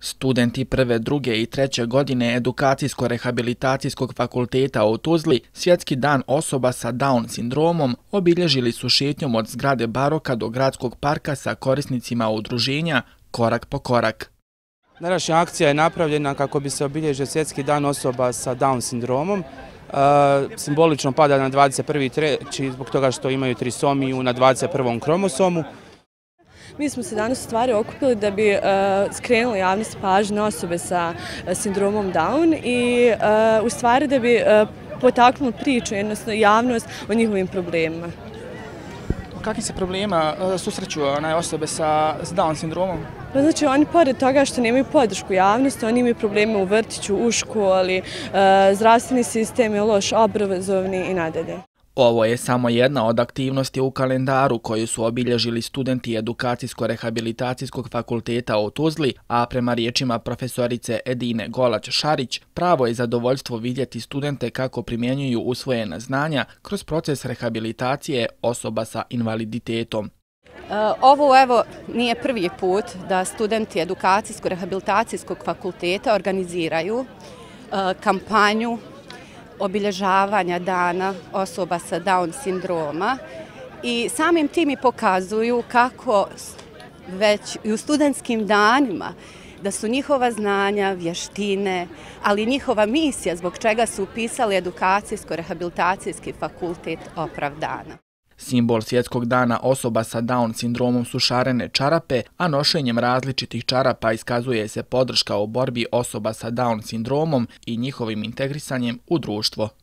Studenti prve, druge i treće godine Edukacijsko-rehabilitacijskog fakulteta u Tuzli Svjetski dan osoba sa Down sindromom obilježili su šetnjom od zgrade Baroka do gradskog parka sa korisnicima udruženja Korak po korak. Današnja akcija je napravljena kako bi se obilježio Svjetski dan osoba sa Down sindromom. Simbolično pada na 21.3. zbog toga što imaju trisomiju na 21. kromosomu. Mi smo se danas u stvari okupili da bi skrenuli javnosti pažnju na osobe sa sindromom Down i u stvari da bi potaknuli priču, jednostavno javnost o njihovim problemima. Kakvi se problema susreću osobe sa Down sindromom? Pa znači oni pored toga što nemaju podršku javnosti, oni imaju probleme u vrtiću, u školi, zdravstveni sistem je loš, obrazovni i nadalje. Ovo je samo jedna od aktivnosti u kalendaru koju su obilježili studenti Edukacijsko-rehabilitacijskog fakulteta u Tuzli, a prema riječima profesorice Edine Golać-Šarić, pravo je zadovoljstvo vidjeti studente kako primjenjuju usvojena znanja kroz proces rehabilitacije osoba sa invaliditetom. Ovo nije prvi put da studenti Edukacijsko-rehabilitacijskog fakulteta organiziraju kampanju obilježavanja dana osoba sa Down sindroma i samim tim i pokazuju kako već i u studentskim danima da su njihova znanja, vještine, ali njihova misija zbog čega su upisali Edukacijsko-rehabilitacijski fakultet opravdana. Simbol Svjetskog dana osoba sa Down sindromom su šarene čarape, a nošenjem različitih čarapa iskazuje se podrška u borbi osoba sa Down sindromom i njihovim integrisanjem u društvo.